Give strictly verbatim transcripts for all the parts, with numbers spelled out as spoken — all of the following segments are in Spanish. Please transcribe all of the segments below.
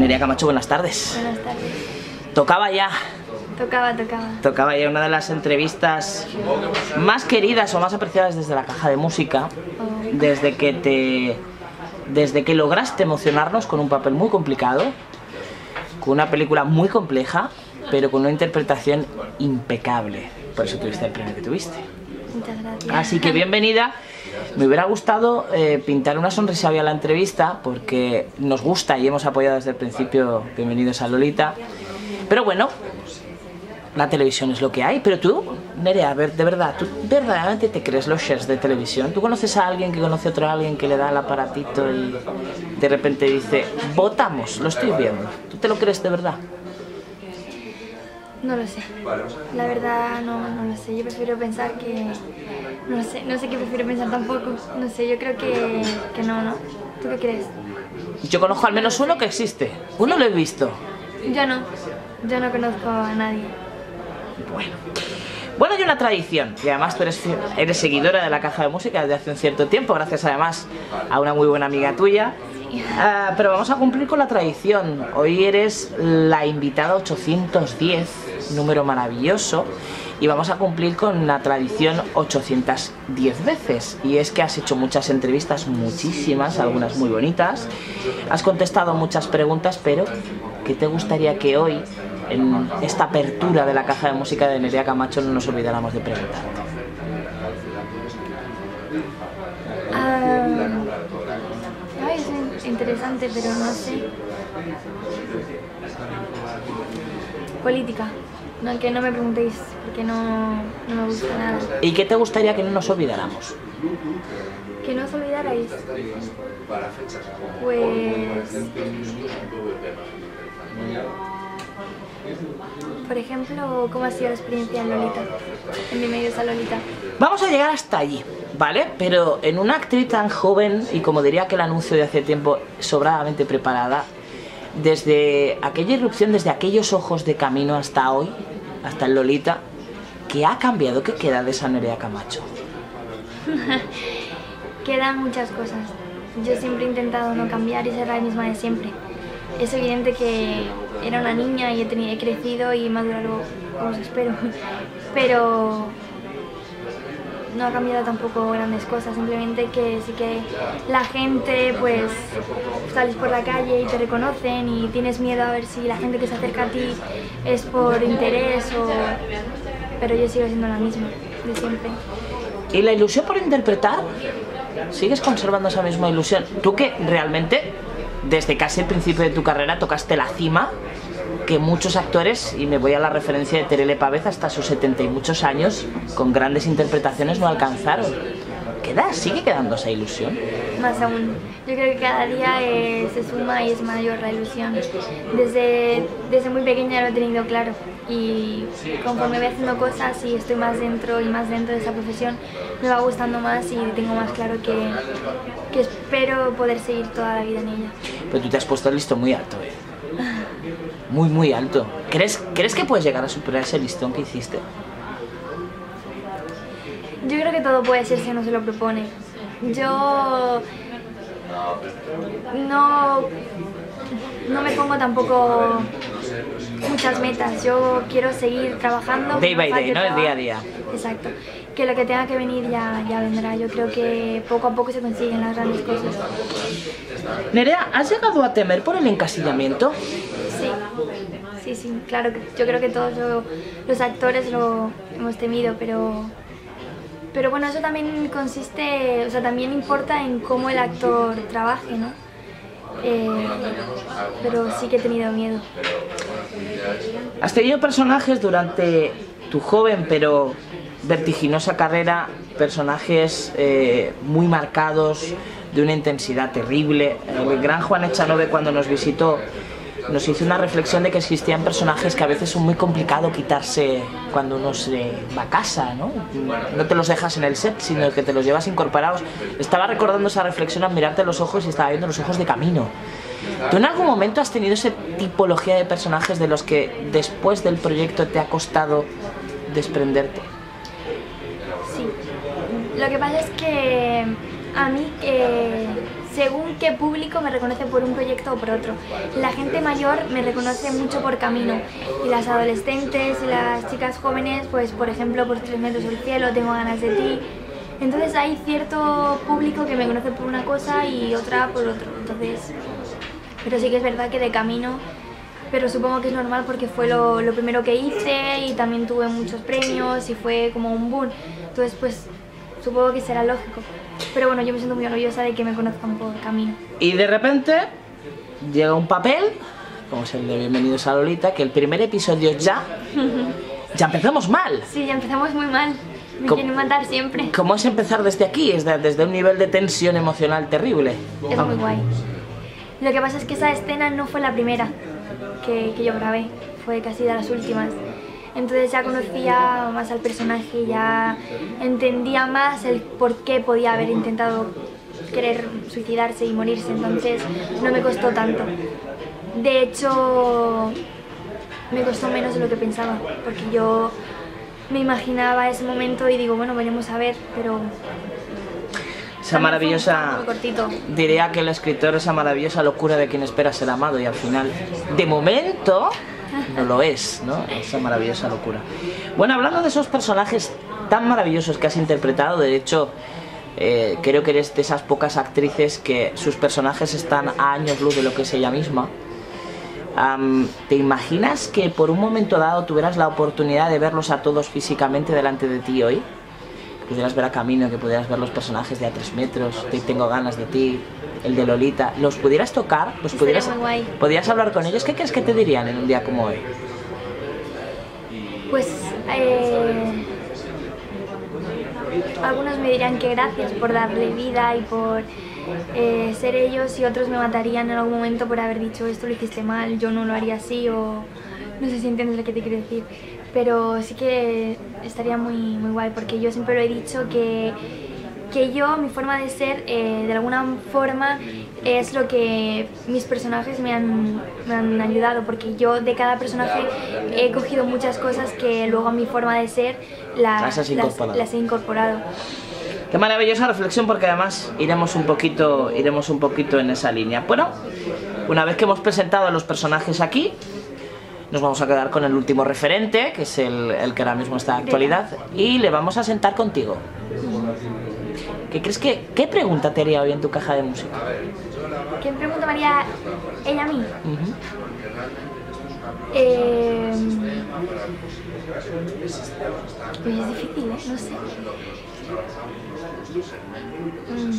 Nerea Camacho, buenas tardes. Buenas tardes. Tocaba ya. Tocaba, tocaba. Tocaba ya una de las entrevistas más queridas o más apreciadas desde la caja de música, Oh. desde que te, desde que lograste emocionarnos con un papel muy complicado, con una película muy compleja, pero con una interpretación impecable. Por eso tuviste el premio que tuviste. Muchas gracias. Así que bienvenida. Me hubiera gustado eh, pintar una sonrisa hoy a la entrevista, porque nos gusta y hemos apoyado desde el principio Bienvenidos a Lolita. Pero bueno, la televisión es lo que hay. Pero tú, Nerea, a ver, de verdad, ¿tú verdaderamente te crees los shares de televisión? ¿Tú conoces a alguien que conoce a otro alguien que le da el aparatito y de repente dice, votamos, lo estoy viendo? ¿Tú te lo crees de verdad? No lo sé. La verdad no, no lo sé. Yo prefiero pensar que... No sé, no sé qué prefiero pensar tampoco. No sé, yo creo que, que no, ¿no? ¿Tú qué crees? Yo conozco al menos uno que existe. Uno lo he visto. Yo no. Yo no conozco a nadie. Bueno. Bueno, hay una tradición, y además tú eres, eres seguidora de la caja de música desde hace un cierto tiempo, gracias además a una muy buena amiga tuya. Uh, pero vamos a cumplir con la tradición. Hoy eres la invitada ochocientos diez, número maravilloso, y vamos a cumplir con la tradición ochocientas diez veces. Y es que has hecho muchas entrevistas, muchísimas, algunas muy bonitas. Has contestado muchas preguntas, pero ¿qué te gustaría que hoy, en esta apertura de la caja de música de Nerea Camacho, no nos olvidáramos de preguntarte? Um, ay, es interesante, pero no sé. Política. No, que no me preguntéis, porque no, no me gusta nada. ¿Y qué te gustaría que no nos olvidáramos? Que no os olvidarais. Pues... Por ejemplo, ¿cómo ha sido la experiencia en Lolita? En Bienvenidos a Lolita. Vamos a llegar hasta allí, ¿vale? Pero en una actriz tan joven, y como diría aquel anuncio de hace tiempo, sobradamente preparada, desde aquella irrupción, desde aquellos ojos de camino hasta hoy, hasta el Lolita, ¿qué ha cambiado? ¿Qué queda de esa Nerea Camacho? Quedan muchas cosas. Yo siempre he intentado no cambiar y ser la misma de siempre. Es evidente que era una niña y he, tenido, he crecido y he madurado, os espero, pero no ha cambiado tampoco grandes cosas, simplemente que sí que la gente, pues, sales por la calle y te reconocen y tienes miedo a ver si la gente que se acerca a ti es por interés o... Pero yo sigo siendo la misma, de siempre. ¿Y la ilusión por interpretar? ¿Sigues conservando esa misma ilusión? Tú que realmente, desde casi el principio de tu carrera, tocaste la cima que muchos actores, y me voy a la referencia de Terele Pavez, hasta sus setenta y muchos años, con grandes interpretaciones no alcanzaron. ¿Queda? ¿Sigue quedando esa ilusión? Más aún. Yo creo que cada día eh, se suma y es mayor la ilusión. Desde, desde muy pequeña lo he tenido claro y conforme voy haciendo cosas y estoy más dentro y más dentro de esa profesión, me va gustando más y tengo más claro que, que espero poder seguir toda la vida en ella. Pero tú te has puesto el listón muy alto, ¿eh? Muy, muy alto. ¿Crees, ¿Crees que puedes llegar a superar ese listón que hiciste? Yo creo que todo puede ser si uno se lo propone. Yo no, no me pongo tampoco muchas metas. Yo quiero seguir trabajando. Day by day, ¿no? El día a día. Exacto. Que lo que tenga que venir ya, ya vendrá. Yo creo que poco a poco se consiguen las grandes cosas. Nerea, ¿has llegado a temer por el encasillamiento? Sí, sí, sí, claro. Yo creo que todos lo, los actores lo hemos temido, pero... Pero bueno, eso también consiste, o sea, también importa en cómo el actor trabaje, ¿no? Eh, pero sí que he tenido miedo. Has tenido personajes durante tu joven pero vertiginosa carrera, personajes eh, muy marcados, de una intensidad terrible. El gran Juan Echanove, cuando nos visitó, nos hizo una reflexión de que existían personajes que a veces son muy complicado quitarse cuando uno se va a casa, ¿no? No te los dejas en el set, sino que te los llevas incorporados. Estaba recordando esa reflexión al mirarte los ojos y estaba viendo los ojos de Camino. ¿Tú en algún momento has tenido esa tipología de personajes de los que después del proyecto te ha costado desprenderte? Sí. Lo que pasa es que a mí... Eh, según qué público me reconoce por un proyecto o por otro. La gente mayor me reconoce mucho por Camino y las adolescentes y las chicas jóvenes, pues por ejemplo por Tres metros del cielo, Tengo ganas de ti. Entonces hay cierto público que me conoce por una cosa y otra por otro. Entonces, pero sí que es verdad que de Camino, pero supongo que es normal porque fue lo, lo primero que hice y también tuve muchos premios y fue como un boom. Entonces pues supongo que será lógico. Pero bueno, yo me siento muy orgullosa de que me conozcan por Camino. Y de repente llega un papel, como es el de Bienvenidos a Lolita, que el primer episodio ya, ya empezamos mal. Sí, ya empezamos muy mal. Me ¿Cómo, quieren matar siempre. ¿Cómo es empezar desde aquí? Es de, desde un nivel de tensión emocional terrible. Es muy guay. Lo que pasa es que esa escena no fue la primera que, que yo grabé, fue casi de las últimas. Entonces ya conocía más al personaje, ya entendía más el por qué podía haber intentado querer suicidarse y morirse, entonces no me costó tanto. De hecho, me costó menos de lo que pensaba, porque yo me imaginaba ese momento y digo, bueno, veremos a ver, pero... Esa maravillosa, muy cortito. Diría que el escritor, esa maravillosa locura de quien espera ser amado y al final, de momento, no lo es, ¿no? Esa maravillosa locura. Bueno, hablando de esos personajes tan maravillosos que has interpretado, de hecho, eh, creo que eres de esas pocas actrices que sus personajes están a años luz de lo que es ella misma. Um, ¿Te imaginas que por un momento dado tuvieras la oportunidad de verlos a todos físicamente delante de ti hoy? Que pudieras ver a Camino, que pudieras ver los personajes de A Tres metros, de Tengo ganas de ti, el de Lolita, los pudieras tocar, los pudieras, muy guay. podías hablar con ellos, ¿qué crees que te dirían en un día como hoy? Pues eh, algunos me dirían que gracias por darle vida y por eh, ser ellos, y otros me matarían en algún momento por haber dicho esto lo hiciste mal, yo no lo haría así, o no sé si entiendes lo que te quiero decir. Pero sí que estaría muy, muy guay, porque yo siempre lo he dicho que, que yo, mi forma de ser, eh, de alguna forma es lo que mis personajes me han, me han ayudado, porque yo de cada personaje he cogido muchas cosas que luego a mi forma de ser la, las, has incorporado. las, las he incorporado. Qué maravillosa reflexión, porque además iremos un poquito, iremos un poquito en esa línea. Bueno, una vez que hemos presentado a los personajes aquí, nos vamos a quedar con el último referente, que es el, el que ahora mismo está en actualidad, y le vamos a sentar contigo. ¿Qué crees que, qué pregunta te haría hoy en tu caja de música? ¿Qué pregunta me haría ella a mí? Uh-huh. eh, pues es difícil, ¿eh? No sé. Mm.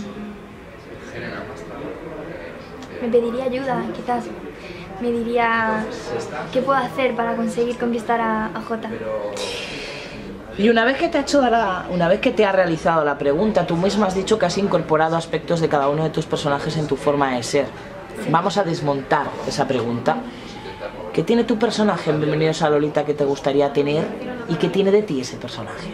Me pediría ayuda, quizás. Me diría qué puedo hacer para conseguir conquistar a, a Jota. Y una vez que te ha hecho la, una vez que te ha realizado la pregunta, tú misma has dicho que has incorporado aspectos de cada uno de tus personajes en tu forma de ser. Sí. Vamos a desmontar esa pregunta. ¿Qué tiene tu personaje en Bienvenidos a Lolita que te gustaría tener y qué tiene de ti ese personaje?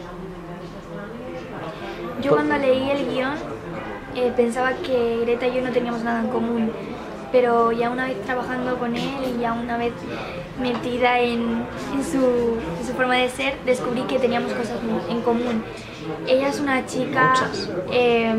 Yo cuando leí el guión eh, pensaba que Greta y yo no teníamos nada en común. Pero ya una vez trabajando con él y ya una vez metida en, en, su, en su forma de ser, descubrí que teníamos cosas en común. Ella es una chica eh,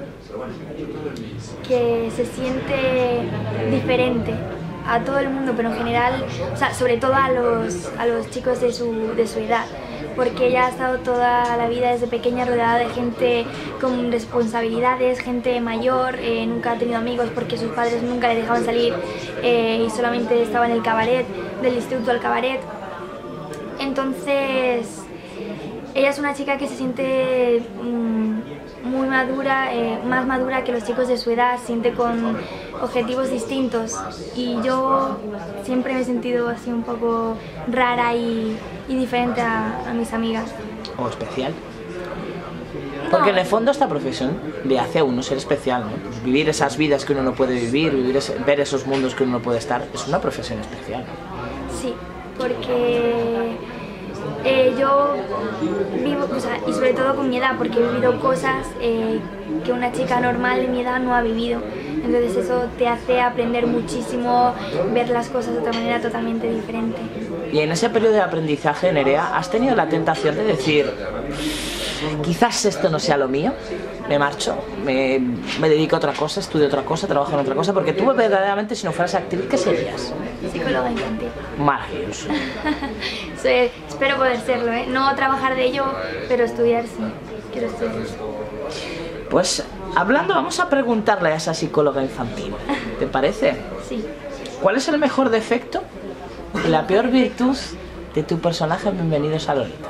que se siente diferente a todo el mundo, pero en general, o sea, sobre todo a los, a los chicos de su, de su edad, porque ella ha estado toda la vida desde pequeña rodeada de gente con responsabilidades, gente mayor, eh, nunca ha tenido amigos porque sus padres nunca le dejaban salir eh, y solamente estaba en el cabaret, del instituto al cabaret. Entonces, ella es una chica que se siente mmm, muy madura, eh, más madura que los chicos de su edad, se siente con objetivos distintos, y yo siempre me he sentido así un poco rara y, y diferente a, a mis amigas. ¿O especial? Porque en el fondo esta profesión le hace a uno ser especial, ¿no? Pues vivir esas vidas que uno no puede vivir, vivir ese, ver esos mundos que uno no puede estar, es una profesión especial. Sí, porque eh, yo vivo, o sea, y sobre todo con mi edad, porque he vivido cosas eh, que una chica normal de mi edad no ha vivido. Entonces eso te hace aprender muchísimo, ver las cosas de otra manera totalmente diferente. Y en ese periodo de aprendizaje, Nerea, ¿has tenido la tentación de decir, quizás esto no sea lo mío? me marcho, me, me dedico a otra cosa, estudio otra cosa, trabajo en otra cosa, porque tú verdaderamente, si no fueras actriz, ¿qué serías? Psicóloga infantil. Maravilloso. Sí, espero poder serlo, ¿eh? No trabajar de ello, pero estudiar sí, quiero estudiar eso. Pues hablando, vamos a preguntarle a esa psicóloga infantil, ¿te parece? Sí. ¿Cuál es el mejor defecto y la peor virtud de tu personaje en Bienvenidos a Lolita?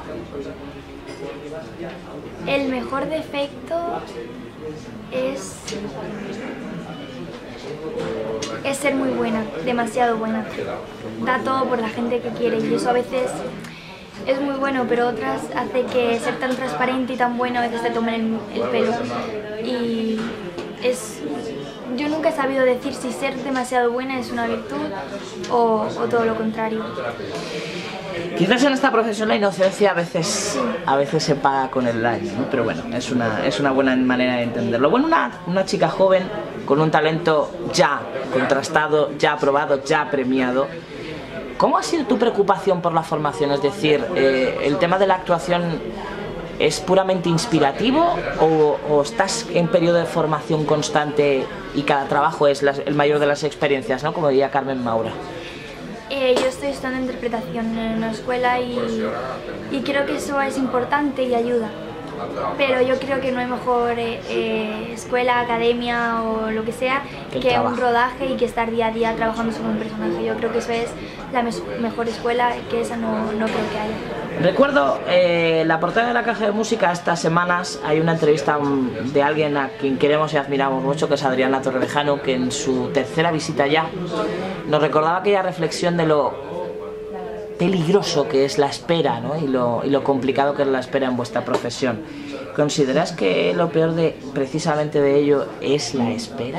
El mejor defecto es, es ser muy buena, demasiado buena. Da todo por la gente que quiere y eso a veces es muy bueno, pero otras hace que ser tan transparente y tan bueno a veces te tomen el, el pelo. Y es, yo nunca he sabido decir si ser demasiado buena es una virtud o, o todo lo contrario. Quizás en esta profesión la inocencia a veces, a veces se paga con el daño, ¿no? Pero bueno, es una, es una buena manera de entenderlo. Bueno, una, una chica joven con un talento ya contrastado, ya aprobado, ya premiado. ¿Cómo ha sido tu preocupación por la formación? Es decir, eh, ¿el tema de la actuación es puramente inspirativo o, o estás en periodo de formación constante y cada trabajo es la, el mayor de las experiencias, ¿no? Como diría Carmen Maura. Eh, yo estoy estudiando interpretación en una escuela y, y creo que eso es importante y ayuda. Pero yo creo que no hay mejor eh, eh, escuela, academia o lo que sea que, que un rodaje y que estar día a día trabajando sobre un personaje. Yo creo que eso es la me mejor escuela, que esa no, no creo que haya. Recuerdo eh, la portada de La Caja de Música estas semanas, hay una entrevista de alguien a quien queremos y admiramos mucho, que es Adriana Torrevejano, que en su tercera visita ya nos recordaba aquella reflexión de lo peligroso que es la espera, ¿no? y, lo, y lo complicado que es la espera en vuestra profesión. ¿Consideras que lo peor de precisamente de ello es la espera?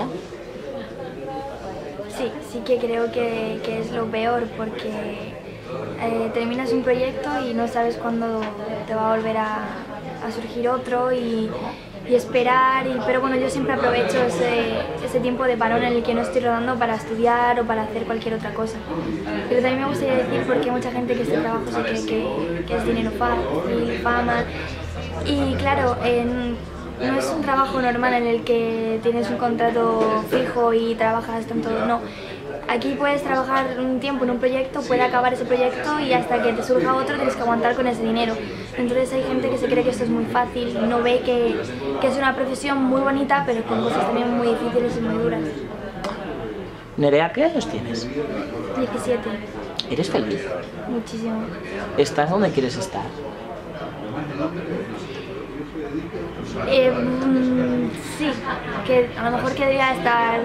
Sí, sí que creo que, que es lo peor, porque eh, terminas un proyecto y no sabes cuándo te va a volver a, a surgir otro y, y esperar, y, pero bueno, yo siempre aprovecho ese, ese tiempo de parón en el que no estoy rodando para estudiar o para hacer cualquier otra cosa. Pero también me gustaría decir por qué mucha gente que este trabajo se cree que, que es dinero fácil, fama, y claro, en, no es un trabajo normal en el que tienes un contrato fijo y trabajas tanto, no. Aquí puedes trabajar un tiempo en un proyecto, puede acabar ese proyecto y hasta que te surja otro tienes que aguantar con ese dinero. Entonces hay gente que se cree que esto es muy fácil y no ve que, que es una profesión muy bonita, pero con cosas también muy difíciles y muy duras. Nerea, ¿qué años tienes? diecisiete. ¿Eres feliz? Muchísimo. ¿Estás donde quieres estar? Eh, mm, sí, que a lo mejor querría estar...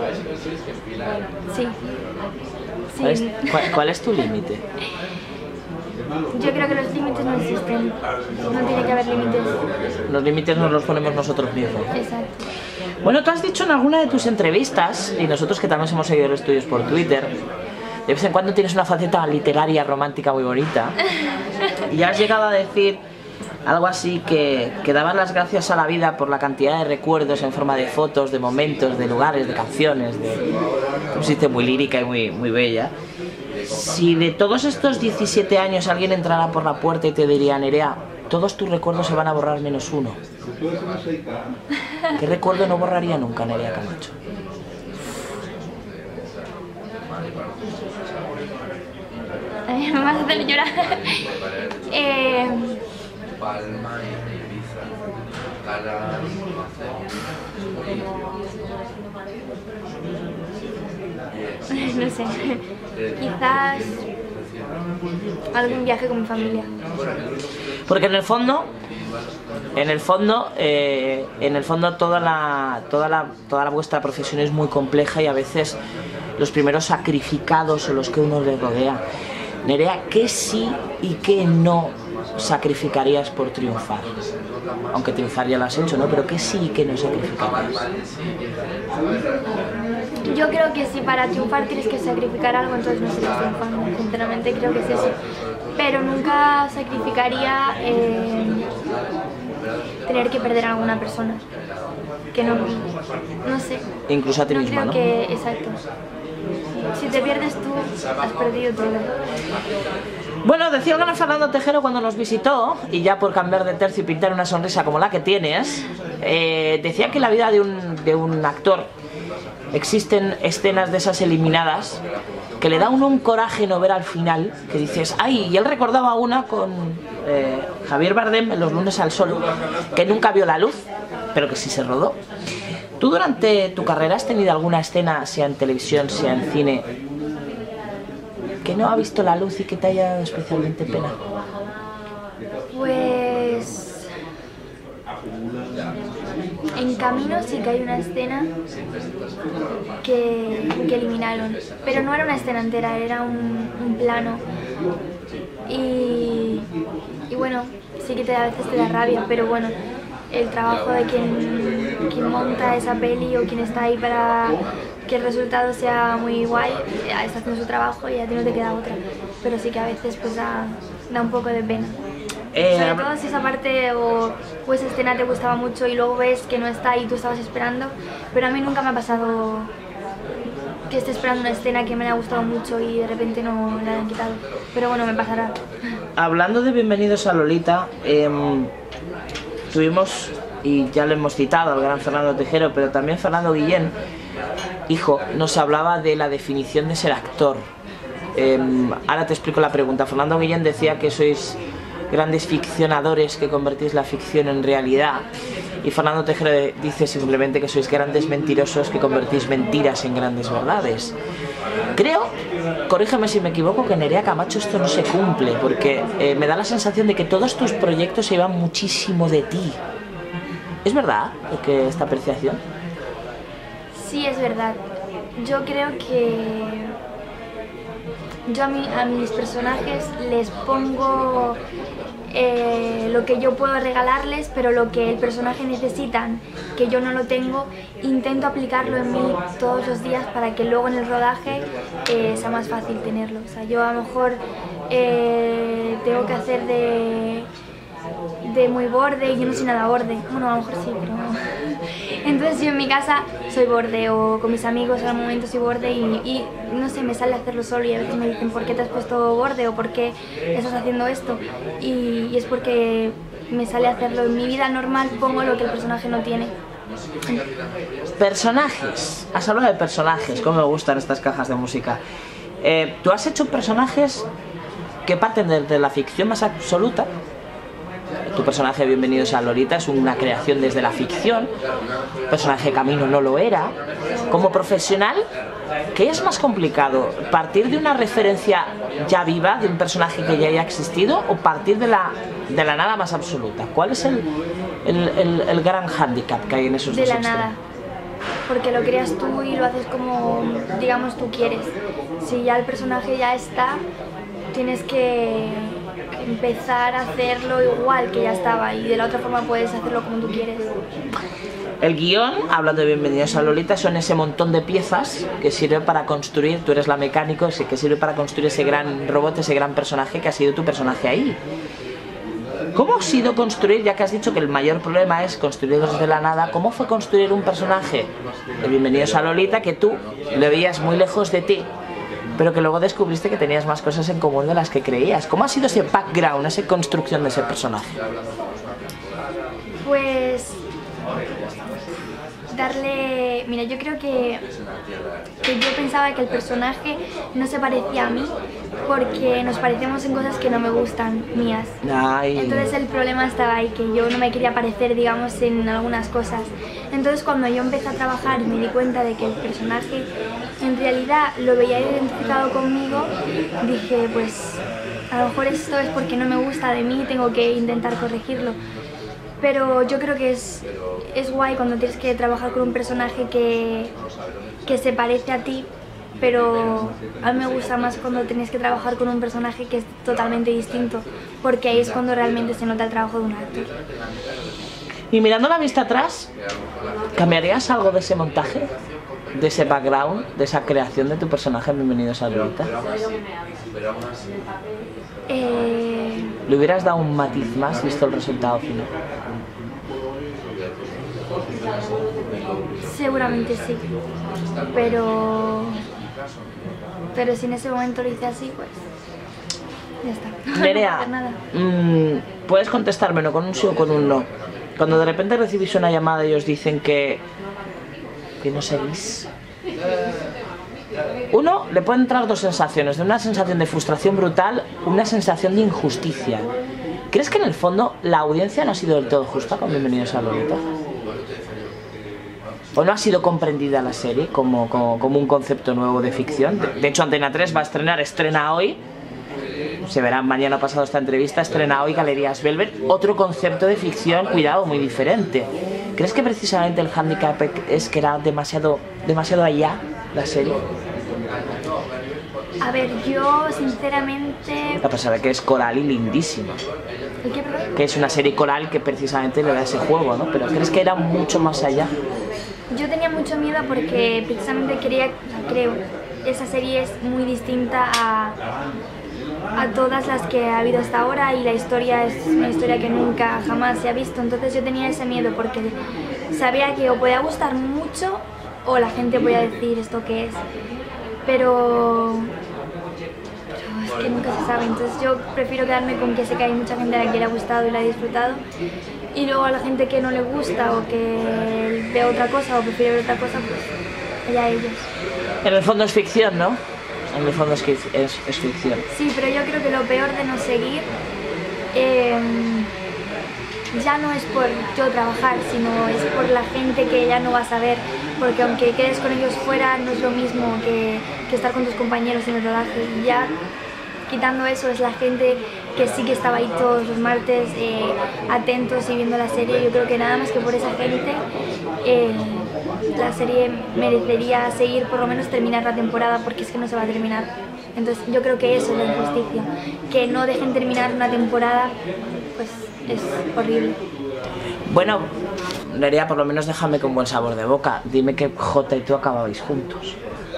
Sí. sí. ¿Cuál es, cuál, cuál es tu límite? Yo creo que los límites no existen, no tiene que haber límites. Los límites nos los ponemos nosotros mismos. Exacto. Bueno, tú has dicho en alguna de tus entrevistas, y nosotros que también hemos seguido los tuyos por Twitter, de vez en cuando tienes una faceta literaria, romántica muy bonita, y has llegado a decir algo así que, que dabas las gracias a la vida por la cantidad de recuerdos en forma de fotos, de momentos, de lugares, de canciones, de... Tú fuiste muy lírica y muy, muy bella. Si de todos estos diecisiete años alguien entrara por la puerta y te diría, Nerea, todos tus recuerdos se van a borrar menos uno, ¿qué recuerdo no borraría nunca, Nerea Camacho? Ay, me vas a hacer llorar. eh... No sé, quizás algún viaje con mi familia. Porque en el fondo, en el fondo, eh, en el fondo toda la, toda la, toda la vuestra profesión es muy compleja y a veces los primeros sacrificados son los que uno le rodea. Nerea, ¿qué sí y qué no sacrificarías por triunfar? Aunque triunfar ya lo has hecho, ¿no? Pero ¿qué sí y qué no sacrificarías? Yo creo que si para triunfar tienes que sacrificar algo, entonces no estarías triunfando. Sinceramente creo que es eso. Pero nunca sacrificaría eh, tener que perder a alguna persona. Que no, no sé. Incluso a ti no misma, creo ¿no? Que, exacto. Si te pierdes tú, has perdido todo. Bueno, decía el gran Fernando Tejero cuando nos visitó, y ya por cambiar de tercio y pintar una sonrisa como la que tienes, eh, decía que en la vida de un, de un actor existen escenas de esas eliminadas que le da a uno un coraje no ver al final, que dices, ay, y él recordaba una con eh, Javier Bardem en Los lunes al sol, que nunca vio la luz, pero que sí se rodó. ¿Tú durante tu carrera has tenido alguna escena, sea en televisión, sea en cine, que no ha visto la luz y que te haya dado especialmente pena? Pues... en Camino sí que hay una escena que, que eliminaron, pero no era una escena entera, era un, un plano. Y, y bueno, sí que te, a veces te da rabia, pero bueno, el trabajo de quien, quien monta esa peli o quien está ahí para que el resultado sea muy guay, está haciendo su trabajo y a ti no te queda otra. Pero sí que a veces pues da, da un poco de pena. Eh, Sobre todo si esa parte o, o esa escena te gustaba mucho y luego ves que no está y tú estabas esperando, pero a mí nunca me ha pasado que esté esperando una escena que me haya gustado mucho y de repente no la hayan quitado, pero bueno, me pasará. Hablando de Bienvenidos a Lolita, eh, tuvimos, y ya lo hemos citado, al gran Fernando Tejero, pero también Fernando Guillén, hijo, nos hablaba de la definición de ser actor. Eh, ahora te explico la pregunta. Fernando Guillén decía que sois grandes ficcionadores que convertís la ficción en realidad, y Fernando Tejero dice simplemente que sois grandes mentirosos que convertís mentiras en grandes verdades. Creo, corrígeme si me equivoco, que en Nerea Camacho esto no se cumple, porque eh, me da la sensación de que todos tus proyectos se llevan muchísimo de ti. ¿Es verdad que esta apreciación? Sí, es verdad. Yo creo que yo a, mi, a mis personajes les pongo eh, lo que yo puedo regalarles, pero lo que el personaje necesita, que yo no lo tengo, intento aplicarlo en mí todos los días para que luego en el rodaje eh, sea más fácil tenerlo. O sea, yo a lo mejor eh, tengo que hacer de, de muy borde y yo no soy nada borde. Bueno, a lo mejor sí, pero no. Entonces yo en mi casa soy borde, o con mis amigos al momento soy borde y, y no sé, me sale a hacerlo solo y a veces me dicen ¿por qué te has puesto borde? O ¿por qué estás haciendo esto? Y, y es porque me sale a hacerlo. En mi vida normal pongo lo que el personaje no tiene. Personajes. Has hablado de personajes, cómo me gustan estas cajas de música. Eh, ¿Tú has hecho personajes que parten de, de la ficción más absoluta? Tu personaje de Bienvenidos a Lolita es una creación desde la ficción, el personaje Camino no lo era. Como profesional, ¿qué es más complicado? ¿Partir de una referencia ya viva, de un personaje que ya haya existido, o partir de la, de la nada más absoluta? ¿Cuál es el, el, el, el gran hándicap que hay en esos dos extremos? De la nada, porque lo creas tú y lo haces como, digamos, tú quieres. Si ya el personaje ya está, tienes que empezar a hacerlo igual que ya estaba, y de la otra forma puedes hacerlo como tú quieres. El guión, hablando de Bienvenidos a Lolita, son ese montón de piezas que sirve para construir, tú eres la mecánico, que sirve para construir ese gran robot, ese gran personaje que ha sido tu personaje ahí. ¿Cómo ha sido construir, ya que has dicho que el mayor problema es construir desde la nada, cómo fue construir un personaje de Bienvenidos a Lolita que tú le veías muy lejos de ti, pero que luego descubriste que tenías más cosas en común de las que creías? ¿Cómo ha sido ese background, esa construcción de ese personaje? Pues darle... Mira, yo creo que, que yo pensaba que el personaje no se parecía a mí porque nos parecemos en cosas que no me gustan, mías. Ay. Entonces el problema estaba ahí, que yo no me quería parecer, digamos, en algunas cosas. Entonces cuando yo empecé a trabajar y me di cuenta de que el personaje en realidad lo veía identificado conmigo, dije, pues a lo mejor esto es porque no me gusta de mí, tengo que intentar corregirlo. Pero yo creo que es, es guay cuando tienes que trabajar con un personaje que, que se parece a ti, pero a mí me gusta más cuando tienes que trabajar con un personaje que es totalmente distinto, porque ahí es cuando realmente se nota el trabajo de un actor. Y mirando la vista atrás, ¿cambiarías algo de ese montaje? ¿De ese background, de esa creación de tu personaje en Bienvenidos a Lolita? Eh... ¿Le hubieras dado un matiz más visto el resultado final? Seguramente sí, pero... pero si en ese momento lo hice así, pues... Ya está. Nerea, No nada. mmm, puedes contestármelo con un sí o con un no. Cuando de repente recibís una llamada y os dicen que, que no seguís. Uno, le pueden entrar dos sensaciones, de una sensación de frustración brutal, una sensación de injusticia. ¿Crees que en el fondo la audiencia no ha sido del todo justa con Bienvenidos a Lolita? ¿O no ha sido comprendida la serie como, como, como un concepto nuevo de ficción? De, de hecho, Antena tres va a estrenar, estrena hoy, se verá mañana pasado esta entrevista, estrena hoy Galerías Velvet, otro concepto de ficción, cuidado, muy diferente. ¿Crees que precisamente el hándicap es que era demasiado, demasiado allá la serie? A ver, yo sinceramente... A pesar de que es coral y lindísima. ¿El qué, perdón? Que es una serie coral que precisamente le da ese juego, ¿no? Pero ¿crees que era mucho más allá? Yo tenía mucho miedo porque precisamente quería, creo, esa serie es muy distinta a, a todas las que ha habido hasta ahora y la historia es una historia que nunca jamás se ha visto, entonces yo tenía ese miedo porque sabía que o podía gustar mucho o la gente podía decir esto qué es, pero, pero es que nunca se sabe, entonces yo prefiero quedarme con que sé que hay mucha gente a la que le ha gustado y la ha disfrutado. Y luego a la gente que no le gusta o que ve otra cosa o prefiere ver otra cosa, pues allá ellos. En el fondo es ficción, ¿no? En el fondo es, es, es ficción. Sí, pero yo creo que lo peor de no seguir eh, ya no es por yo trabajar, sino es por la gente que ya no vas a ver, porque aunque quedes con ellos fuera no es lo mismo que, que estar con tus compañeros en el rodaje. Y ya quitando eso es la gente que sí que estaba ahí todos los martes eh, atentos y viendo la serie. Yo creo que nada más que por esa gente eh, la serie merecería seguir, por lo menos terminar la temporada, porque es que no se va a terminar. Entonces yo creo que eso es la injusticia, que no dejen terminar una temporada, pues es horrible. Bueno, Nerea, por lo menos déjame con buen sabor de boca. Dime que Jota y tú acababais juntos.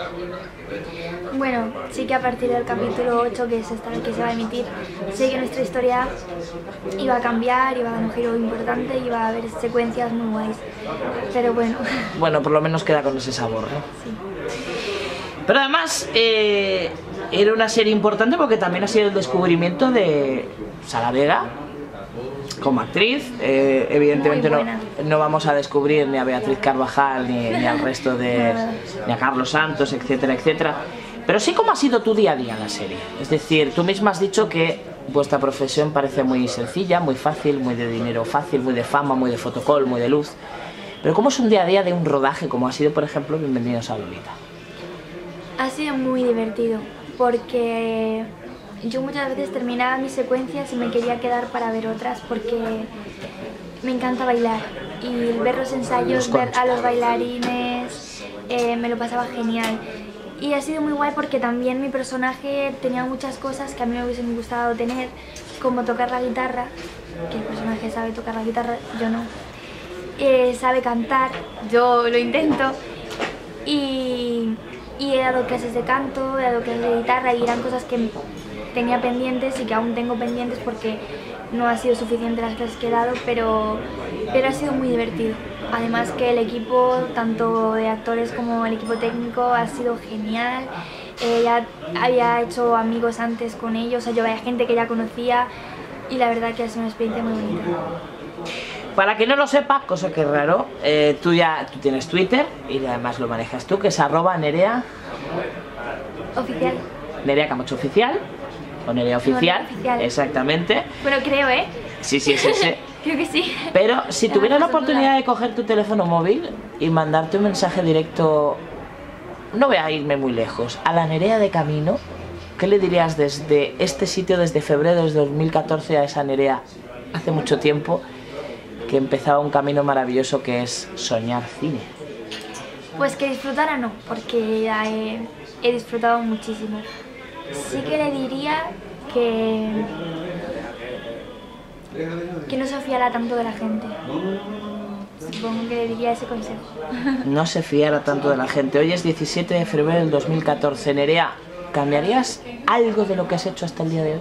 Bueno, sí que a partir del capítulo ocho, que es esta el que se va a emitir, sé que nuestra historia iba a cambiar, iba a dar un giro importante y iba a haber secuencias muy guays. Pero bueno. Bueno, por lo menos queda con ese sabor, ¿no? Sí. Pero además, eh, era una serie importante porque también ha sido el descubrimiento de Sara Vega como actriz. Eh, evidentemente no, no vamos a descubrir ni a Beatriz Carvajal ni, ni al resto de... ni a Carlos Santos, etcétera, etcétera. Pero sí, ¿cómo ha sido tu día a día en la serie? Es decir, tú misma has dicho que vuestra profesión parece muy sencilla, muy fácil, muy de dinero fácil, muy de fama, muy de fotocall, muy de luz. Pero ¿cómo es un día a día de un rodaje como ha sido, por ejemplo, Bienvenidos a Lolita? Ha sido muy divertido, porque yo muchas veces terminaba mis secuencias y me quería quedar para ver otras, porque me encanta bailar. Y ver los ensayos, ver a los bailarines, eh, me lo pasaba genial. Y ha sido muy guay porque también mi personaje tenía muchas cosas que a mí me hubiesen gustado tener, como tocar la guitarra, que el personaje sabe tocar la guitarra, yo no. Eh, sabe cantar, yo lo intento. Y, y he dado clases de canto, he dado clases de guitarra y eran cosas que tenía pendientes y que aún tengo pendientes porque no ha sido suficiente las clases que he dado, pero, pero ha sido muy divertido. Además que el equipo, tanto de actores como el equipo técnico, ha sido genial. Eh, ya había hecho amigos antes con ellos, o sea, yo había gente que ya conocía y la verdad que ha sido una experiencia muy bonita. Para quien no lo sepa, cosa que es raro, eh, tú ya tú tienes Twitter y además lo manejas tú, que es arroba Nerea... Oficial. Nerea Camacho Oficial, o Nerea Oficial, no, oficial. Exactamente. Bueno, creo, ¿eh? Sí, sí, sí, sí. Creo que sí. Pero si tuvieras la oportunidad de coger tu teléfono móvil y mandarte un mensaje directo, no voy a irme muy lejos, a la Nerea de camino, ¿qué le dirías desde este sitio, desde febrero de dos mil catorce, a esa Nerea hace mucho tiempo, que empezaba un camino maravilloso que es soñar cine? Pues que disfrutara no, porque ya he, he disfrutado muchísimo. Sí que le diría que... que no se fiara tanto de la gente. Supongo que le diría ese consejo. No se fiara tanto de la gente. Hoy es diecisiete de febrero del dos mil catorce. Nerea, ¿cambiarías algo de lo que has hecho hasta el día de hoy?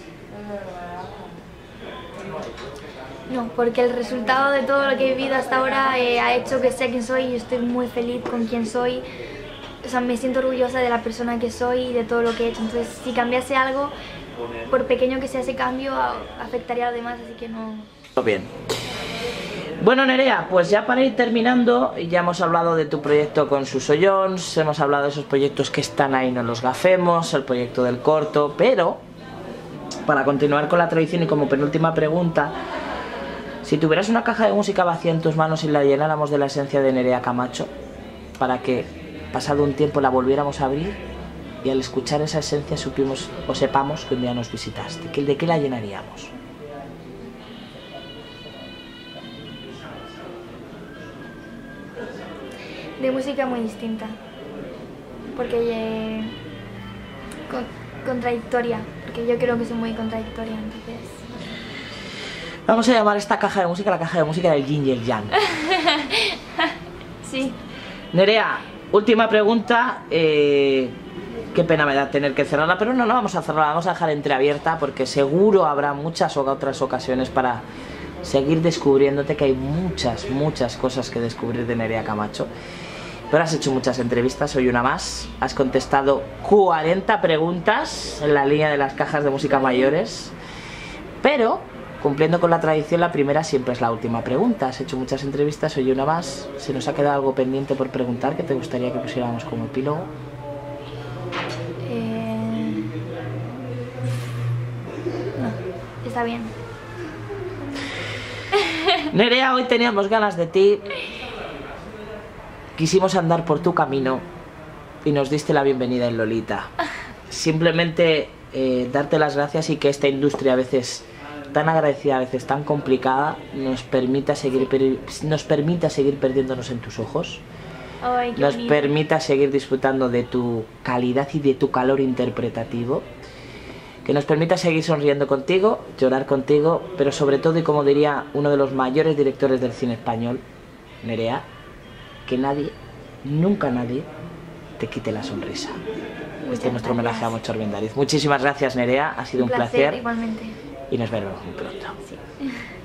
No, porque el resultado de todo lo que he vivido hasta ahora eh, ha hecho que sea quien soy y estoy muy feliz con quien soy. O sea, me siento orgullosa de la persona que soy y de todo lo que he hecho. Entonces, si cambiase algo, por pequeño que sea ese cambio, afectaría a los demás, así que no... Bien. Bueno, Nerea, pues ya para ir terminando, ya hemos hablado de tu proyecto con Susoyons, hemos hablado de esos proyectos que están ahí, no los gafemos, el proyecto del corto, pero para continuar con la tradición y como penúltima pregunta, si tuvieras una caja de música vacía en tus manos y la llenáramos de la esencia de Nerea Camacho, para que pasado un tiempo la volviéramos a abrir y al escuchar esa esencia supimos o sepamos que un día nos visitaste, ¿de qué la llenaríamos? De música muy distinta, porque eh, con, contradictoria, porque yo creo que soy muy contradictoria, entonces... Vamos a llamar esta caja de música la caja de música del Yin y el Yang. Sí. Nerea, última pregunta, eh, qué pena me da tener que cerrarla, pero no, no vamos a cerrarla, vamos a dejar entreabierta porque seguro habrá muchas otras ocasiones para seguir descubriéndote, que hay muchas, muchas cosas que descubrir de Nerea Camacho. Pero has hecho muchas entrevistas, hoy una más, has contestado cuarenta preguntas en la línea de las cajas de música mayores, pero cumpliendo con la tradición, la primera siempre es la última pregunta. Has hecho muchas entrevistas, hoy una más, se nos ha quedado algo pendiente por preguntar que te gustaría que pusiéramos como epílogo. Eh... No, está bien. Nerea, hoy teníamos ganas de ti. Quisimos andar por tu camino y nos diste la bienvenida en Lolita. Simplemente eh, darte las gracias y que esta industria a veces tan agradecida, a veces tan complicada, nos permita seguir, nos permita seguir perdiéndonos en tus ojos. Ay, qué nos bonito. Permita seguir disfrutando de tu calidad y de tu calor interpretativo. Que nos permita seguir sonriendo contigo, llorar contigo, pero sobre todo, y como diría uno de los mayores directores del cine español, Nerea, que nadie, nunca nadie, te quite la sonrisa. Muchas Este es nuestro gracias. homenaje a Moncho Armendáriz. Muchísimas gracias, Nerea, ha sido un, Un placer, placer igualmente. y nos veremos muy pronto. Sí.